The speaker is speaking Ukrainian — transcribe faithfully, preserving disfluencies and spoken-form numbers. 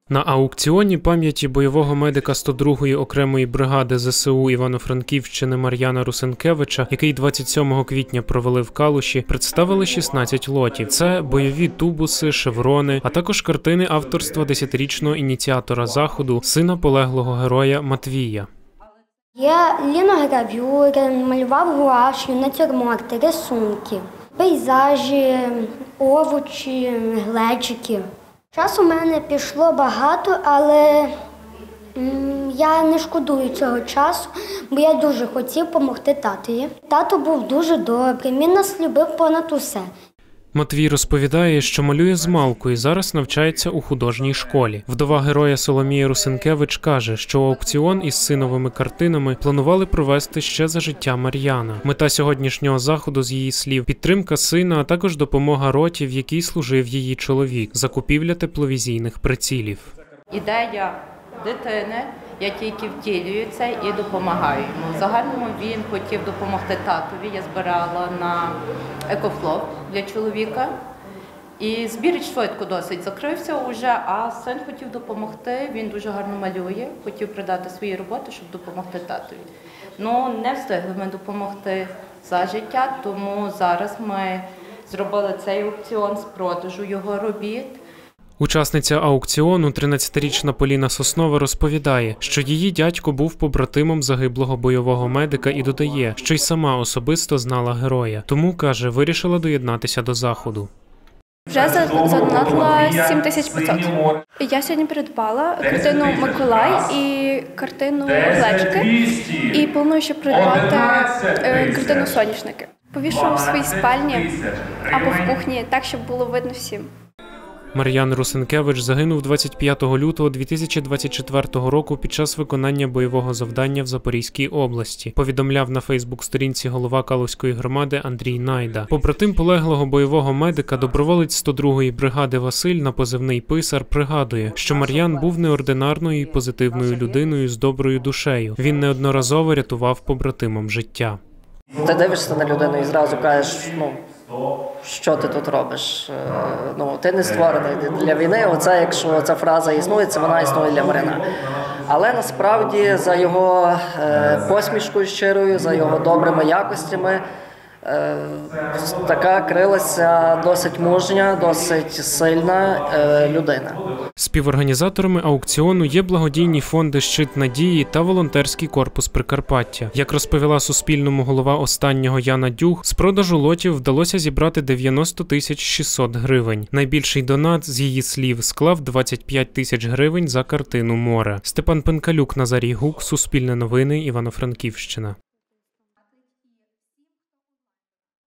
На аукціоні пам'яті бойового медика сто другої окремої бригади зе се у Івано-Франківщини Мар'яна Русенкевича, який двадцять сьомого квітня провели в Калуші, представили шістнадцять лотів. Це бойові тубуси, шеврони, а також картини авторства десятирічного ініціатора заходу, сина полеглого героя Матвія. Є ліногравюри, малював гуаш'ю, натюрморти, рисунки, пейзажі, овочі, глечики. Часу в мене пішло багато, але я не шкодую цього часу, бо я дуже хотів допомогти татові. Тато був дуже добрий, він нас любив понад усе. Матвій розповідає, що малює змалку і зараз навчається у художній школі. Вдова героя Соломія Русенкевич каже, що аукціон із синовими картинами планували провести ще за життя Мар'яна. Мета сьогоднішнього заходу, з її слів, підтримка сина, а також допомога роті, в якій служив її чоловік, закупівля тепловізійних прицілів. Ідея дитини, я тільки втілюю це і допомагаю йому. В загальному він хотів допомогти татові, я збирала на екофлоп для чоловіка. І збір швидко досить закрився вже, а син хотів допомогти, він дуже гарно малює, хотів придати свої роботи, щоб допомогти татові. Ну, не встигли ми допомогти за життя, тому зараз ми зробили цей аукціон з продажу його робіт. Учасниця аукціону, тринадцятирічна Поліна Соснова, розповідає, що її дядько був побратимом загиблого бойового медика і додає, що й сама особисто знала героя. Тому, каже, вирішила доєднатися до заходу. Вже задонатила сім тисяч п'ятсот. Я сьогодні придбала картину «Миколай» і картину «Глечики». І планую ще придбати картину «Соняшники». Повішу в своїй спальні або в кухні, так, щоб було видно всім. Мар'ян Русенкевич загинув двадцять п'ятого лютого дві тисячі двадцять четвертого року під час виконання бойового завдання в Запорізькій області, повідомляв на фейсбук-сторінці голова Калузької громади Андрій Найда. Побратим полеглого бойового медика, доброволець сто другої бригади Василь на позивний «Писар» пригадує, що Мар'ян був неординарною і позитивною людиною з доброю душею. Він неодноразово рятував побратимам життя. Ти дивишся на людину і зразу кажеш, ну, що ти тут робиш? Ну, ти не створений для війни. Оце, якщо ця фраза існує, це вона існує для Мар'яна. Але насправді за його посмішкою щирою, за його добрими якостями, така крилася досить мужня, досить сильна людина. Співорганізаторами аукціону є благодійні фонди «Щит надії» та волонтерський корпус Прикарпаття. Як розповіла Суспільному голова останнього Яна Дюг, з продажу лотів вдалося зібрати дев'яносто тисяч шістсот гривень. Найбільший донат, з її слів, склав двадцять п'ять тисяч гривень за картину «Море». Степан Пенкалюк, Назарій Гук, Суспільне новини, Івано-Франківщина.